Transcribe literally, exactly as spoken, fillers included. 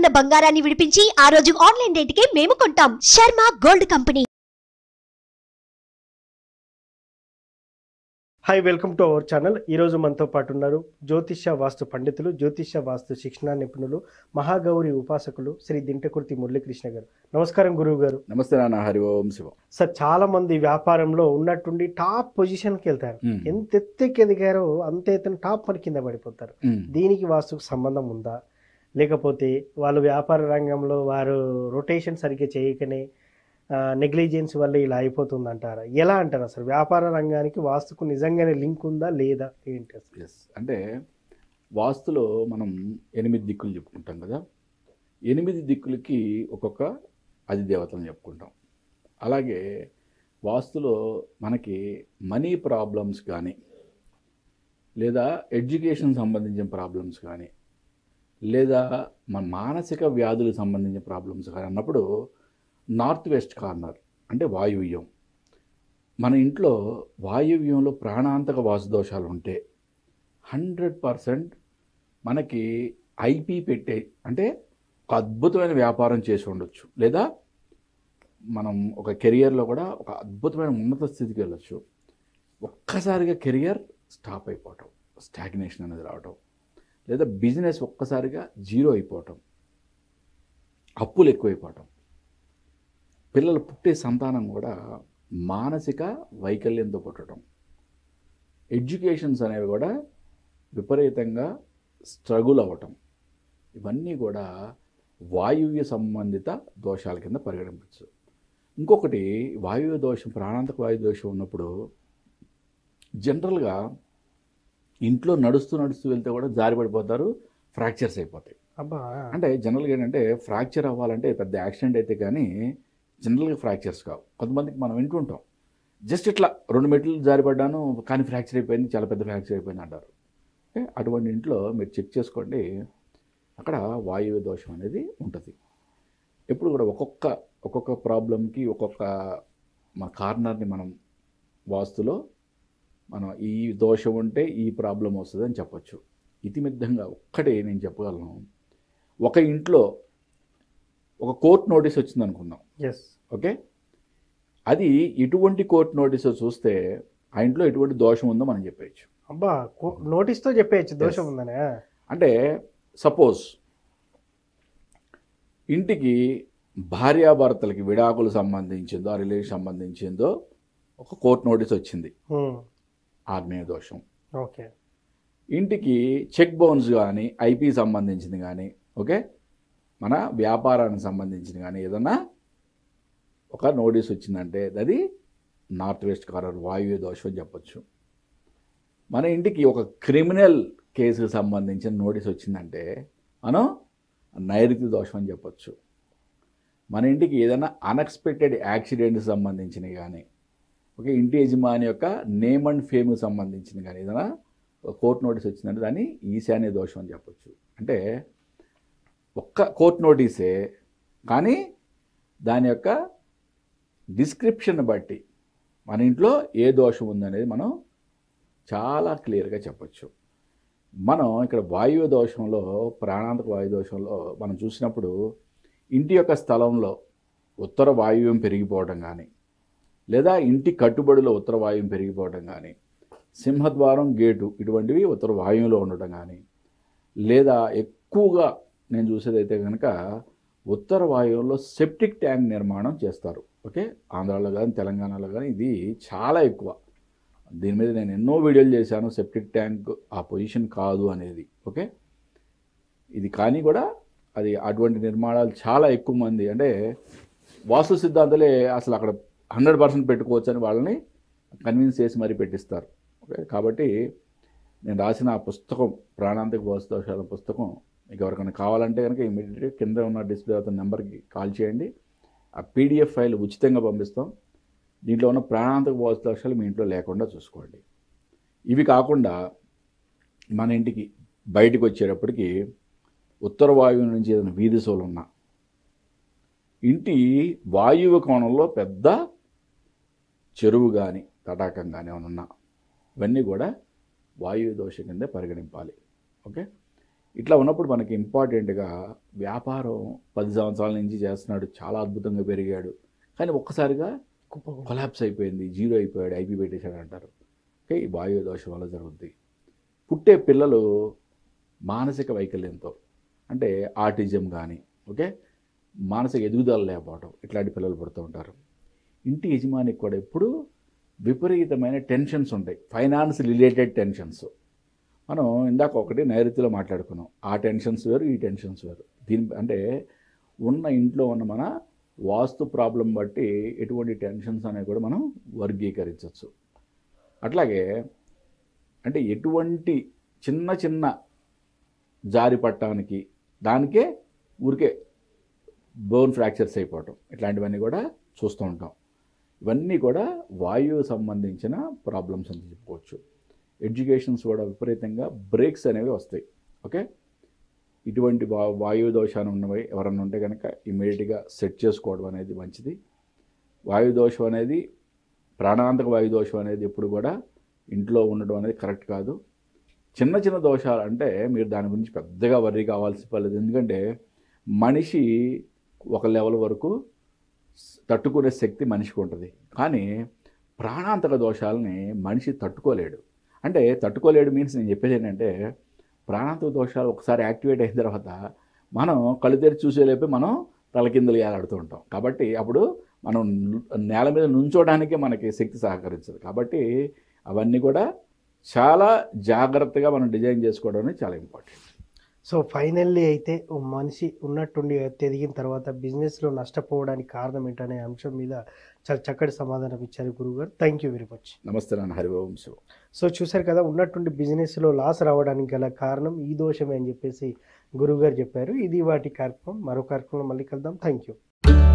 గ్రాముల బంగారాన్ని విడిపించి ఆ రోజు ఆన్లైన్ రేటుకే మేము కొంటాం. Sharma gold company. Hi, welcome to our channel. ఈరోజు మనతో పాటు ఉన్నారు జ్యోతిష్య వాస్తు పండితులు, జ్యోతిష్య వాస్తు శిక్షణ నిపుణులు, మహాగౌరి ఉపాసకులు శ్రీ దింటకుర్తి మురళీకృష్ణ గారు. నమస్కారం గురువు గారు. నమస్తే నాన్న. హరి ఓం శివం. సార్, చాలా మంది వ్యాపారంలో ఉన్నట్టుండి టాప్ పొజిషన్కి వెళ్తారు. ఎంత ఎత్తుకి ఎదిగారో అంత ఎత్తున టాప్ పని కింద పడిపోతారు. దీనికి వాస్తుకు సంబంధం ఉందా, లేకపోతే వాళ్ళు వ్యాపార రంగంలో వారు రొటేషన్ సరిగ్గా చేయకనే నెగ్లిజెన్స్ వల్ల ఇలా అయిపోతుంది అంటారా? ఎలా అంటారు అసలు? వ్యాపార రంగానికి వాస్తుకు నిజంగానే లింక్ ఉందా లేదా ఏంటి అసలు? ఎస్, అంటే వాస్తులో మనం ఎనిమిది దిక్కులు చెప్పుకుంటాం కదా. ఎనిమిది దిక్కులకి ఒక్కొక్క అధిదేవతలను చెప్పుకుంటాం. అలాగే వాస్తులో మనకి మనీ ప్రాబ్లమ్స్ కానీ, లేదా ఎడ్యుకేషన్ సంబంధించిన ప్రాబ్లమ్స్ కానీ, లేదా మన మానసిక వ్యాధులకు సంబంధించిన ప్రాబ్లమ్స్ కానీ అన్నప్పుడు నార్త్ వెస్ట్ కార్నర్ అంటే వాయువ్యం, మన ఇంట్లో వాయువ్యంలో ప్రాణాంతక వాస్తుదోషాలు ఉంటే హండ్రెడ్ పర్సెంట్ మనకి ఐపీ పెట్టే అంటే ఒక అద్భుతమైన వ్యాపారం చేసి ఉండొచ్చు, లేదా మనం ఒక కెరియర్లో కూడా ఒక అద్భుతమైన ఉన్నత స్థితికి వెళ్ళొచ్చు. ఒక్కసారిగా కెరియర్ స్టాప్ అయిపోవటం, స్టాగ్నేషన్ అనేది రావటం, లేదా బిజినెస్ ఒక్కసారిగా జీరో అయిపోవటం, అప్పులు ఎక్కువైపోవటం, పిల్లలు పుట్టే సంతానం కూడా మానసిక వైకల్యంతో పుట్టడం, ఎడ్యుకేషన్స్ అనేవి కూడా విపరీతంగా స్ట్రగుల్ అవ్వటం, ఇవన్నీ కూడా వాయువ్య సంబంధిత దోషాల కింద పరిగణించవచ్చు. ఇంకొకటి, వాయువ్య దోషం, ప్రాణాంతక వాయు దోషం ఉన్నప్పుడు జనరల్గా ఇంట్లో నడుస్తూ నడుస్తూ వెళ్తే కూడా జారి పడిపోతారు, ఫ్రాక్చర్స్ అయిపోతాయి. అబ్బా, అంటే జనరల్గా ఏంటంటే ఫ్రాక్చర్ అవ్వాలంటే పెద్ద యాక్సిడెంట్ అయితే కానీ జనరల్గా ఫ్రాక్చర్స్ కావు. కొంతమందికి మనం వింటుంటాం, జస్ట్ ఇట్లా రెండు మెట్లు జారిపడ్డాను కానీ ఫ్రాక్చర్ అయిపోయింది, చాలా పెద్ద ఫ్రాక్చర్ అయిపోయింది అంటారు. ఓకే, అటువంటి ఇంట్లో మీరు చెక్ చేసుకోండి, అక్కడ వాయువ్య దోషం అనేది ఉంటుంది. ఎప్పుడు కూడా ఒక్కొక్క ఒక్కొక్క ప్రాబ్లంకి ఒక్కొక్క మన కార్నర్ని మనం వాస్తులో మనం ఈ దోషం ఉంటే ఈ ప్రాబ్లం వస్తుంది అని చెప్పచ్చు. ఇతిమిద్దంగా ఒక్కటే నేను చెప్పగలను. ఒక ఇంట్లో ఒక కోర్ట్ నోటీస్ వచ్చింది అనుకుందాం. ఎస్, ఓకే, అది ఎటువంటి కోర్ట్ నోటీస్ చూస్తే ఆ ఇంట్లో ఎటువంటి దోషం ఉందో మనం చెప్పేయచ్చు. అబ్బా, నోటీస్తో చెప్పేయచ్చు దోషం ఉందనే. అంటే సపోజ్ ఇంటికి భార్యాభర్తలకి విడాకులు సంబంధించిందో, ఆ రిలేషన్ సంబంధించిందో ఒక కోర్ట్ నోటీస్ వచ్చింది, ఆగ్నేయ దోషం. ఓకే, ఇంటికి చెక్ బౌన్స్ కానీ, ఐపీ సంబంధించింది కానీ, ఓకే, మన వ్యాపారానికి సంబంధించింది కానీ ఏదన్నా ఒక నోటీస్ వచ్చిందంటే అది నార్త్ వెస్ట్ కార్నర్ వాయువ్య దోషం అని చెప్పచ్చు. మన ఇంటికి ఒక క్రిమినల్ కేసుకు సంబంధించిన నోటీస్ వచ్చిందంటే మనం నైరుతి దోషం అని చెప్పచ్చు. మన ఇంటికి ఏదైనా అన్ఎక్స్పెక్టెడ్ యాక్సిడెంట్కి సంబంధించినవి కానీ, ఓకే, ఇంటి యజమాని యొక్క నేమ్ అండ్ ఫేమ్కి సంబంధించిన కానీ ఏదైనా కోర్టు నోటీస్ వచ్చిందంటే దాన్ని ఈశాన్య దోషం అని చెప్పచ్చు. అంటే ఒక్క కోర్టు నోటీసే కానీ దాని యొక్క డిస్క్రిప్షన్ బట్టి మన ఇంట్లో ఏ దోషం ఉందనేది మనం చాలా క్లియర్గా చెప్పచ్చు. మనం ఇక్కడ వాయువ్య దోషంలో, ప్రాణాంతక వాయు దోషంలో మనం చూసినప్పుడు ఇంటి యొక్క స్థలంలో ఉత్తర వాయువ్యం పెరిగిపోవడం కానీ, లేదా ఇంటి కట్టుబడిలో ఉత్తర వాయువ్యం పెరిగిపోవడం కానీ, సింహద్వారం గేటు ఇటువంటివి ఉత్తర వాయువులో ఉండటం కానీ, లేదా ఎక్కువగా నేను చూసేదైతే కనుక ఉత్తర వాయువులో సెప్టిక్ ట్యాంక్ నిర్మాణం చేస్తారు. ఓకే, ఆంధ్రాలో కానీ తెలంగాణలో కానీ ఇది చాలా ఎక్కువ. దీని మీద నేను ఎన్నో వీడియోలు చేశాను. సెప్టిక్ ట్యాంక్ ఆ పొజిషన్ కాదు అనేది. ఓకే, ఇది కానీ కూడా అది అటువంటి నిర్మాణాలు చాలా ఎక్కువ మంది, అంటే వాస్తు సిద్ధాంతాలే అసలు అక్కడ హండ్రెడ్ పర్సెంట్ పెట్టుకోవచ్చు అని వాళ్ళని కన్విన్స్ చేసి మరీ పెట్టిస్తారు. ఓకే, కాబట్టి నేను రాసిన ఆ పుస్తకం ప్రాణాంతక వాస్తు దోషాల పుస్తకం మీకు ఎవరికైనా కావాలంటే కనుక ఇమీడియట్గా కింద ఉన్న డిస్ప్లే అవుతున్న నెంబర్కి కాల్ చేయండి. ఆ పీడిఎఫ్ ఫైల్ ఉచితంగా పంపిస్తాం. దీంట్లో ఉన్న ప్రాణాంతక వాస్తు దోషాలు మీ ఇంట్లో లేకుండా చూసుకోండి. ఇవి కాకుండా మన ఇంటికి బయటకు వచ్చేటప్పటికి ఉత్తర వాయువు నుంచి ఏదైనా వీధి సోలు ఉన్నా, ఇంటి వాయువ్య కోణంలో పెద్ద చెరువు కానీ తటాకం కానీ ఏమైనా ఉన్నా ఇవన్నీ కూడా వాయువు దోష కిందే పరిగణింపాలి. ఓకే, ఇట్లా ఉన్నప్పుడు మనకి ఇంపార్టెంట్గా వ్యాపారం పది సంవత్సరాల నుంచి చేస్తున్నాడు, చాలా అద్భుతంగా పెరిగాడు, కానీ ఒక్కసారిగా కొలాప్స్ అయిపోయింది, జీరో అయిపోయాడు, ఐపీ పెట్టేశాడు అంటారు. ఓకే, ఈ వాయు దోషం వల్ల జరుగుద్ది. పుట్టే పిల్లలు మానసిక వైకల్యంతో, అంటే ఆటిజం కానీ, ఓకే, మానసిక ఎదుగుదల లేకపోవడం, ఇట్లాంటి పిల్లలు పుడుతూ ఉంటారు. ఇంటి యజమానికి కూడా ఎప్పుడు విపరీతమైన టెన్షన్స్ ఉంటాయి, ఫైనాన్స్ రిలేటెడ్ టెన్షన్స్. మనం ఇందాక ఒకటి నైరుతిలో మాట్లాడుకున్నాం, ఆ టెన్షన్స్ వేరు, ఈ టెన్షన్స్ వేరు. దీని అంటే ఉన్న ఇంట్లో ఉన్న మన వాస్తు ప్రాబ్లం బట్టి ఎటువంటి టెన్షన్స్ అనేవి కూడా మనం వర్గీకరించవచ్చు. అట్లాగే అంటే ఎటువంటి చిన్న చిన్న జారి పట్టడానికి దానికే ఊరికే బోన్ ఫ్రాక్చర్స్ అయిపోవటం, ఇట్లాంటివన్నీ కూడా చూస్తూ ఉంటాం. ఇవన్నీ కూడా వాయువు సంబంధించిన ప్రాబ్లమ్స్ అని చెప్పుకోవచ్చు. ఎడ్యుకేషన్స్ కూడా విపరీతంగా బ్రేక్స్ అనేవి వస్తాయి. ఓకే, ఇటువంటి వా వాయు దోషాలు ఉన్నవి ఎవరన్నా ఉంటే కనుక ఇమీడియట్గా సెట్ చేసుకోవడం అనేది మంచిది. వాయు దోషం అనేది, ప్రాణాంతక వాయు దోషం అనేది ఎప్పుడు కూడా ఇంట్లో ఉండడం అనేది కరెక్ట్ కాదు. చిన్న చిన్న దోషాలు అంటే మీరు దాని గురించి పెద్దగా వర్రీ కావాల్సి పర్లేదు, ఎందుకంటే మనిషి ఒక లెవెల్ వరకు తట్టుకునే శక్తి మనిషికి ఉంటుంది, కానీ ప్రాణాంతక దోషాలని మనిషి తట్టుకోలేడు. అంటే తట్టుకోలేడు మీన్స్ నేను చెప్పేది ఏంటంటే, ప్రాణాంతక దోషాలు ఒకసారి యాక్టివేట్ అయిన తర్వాత మనం కళ్ళు తెరిచి చూసేలేపే మనం తలకిందులు ఏలాడుతూ ఉంటాం. కాబట్టి అప్పుడు మనం నేల మీద నుంచోడానికే మనకి శక్తి సహకరించదు. కాబట్టి అవన్నీ కూడా చాలా జాగ్రత్తగా మనం డిజైన్ చేసుకోవడం అనేది చాలా ఇంపార్టెంట్. సో ఫైనల్లీ అయితే ఓ మనిషి ఉన్నట్టుండి ఎదిగిన తర్వాత బిజినెస్లో నష్టపోవడానికి కారణం ఏంటనే అంశం మీద చాలా చక్కటి సమాధానం ఇచ్చారు గురువుగారు. Thank you very much. నమస్తే నాన్న, హరి ఓం శివ. సో చూశారు కదా, ఉన్నట్టుండి బిజినెస్లో లాస్ రావడానికి గల కారణం ఈ దోషమే అని చెప్పేసి గురువుగారు చెప్పారు. ఇది వాటి కార్యక్రమం. మరో కార్యక్రమంలో మళ్ళీ కలుద్దాం. Thank you.